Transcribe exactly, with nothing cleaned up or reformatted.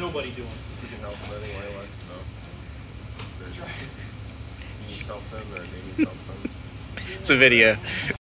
nobody doing it. You can help them anyway, like, so. That's right. You need something, or they need something. It's a video.